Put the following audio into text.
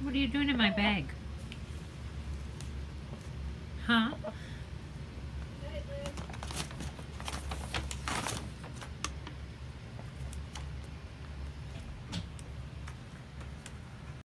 What are you doing in my bag? Huh?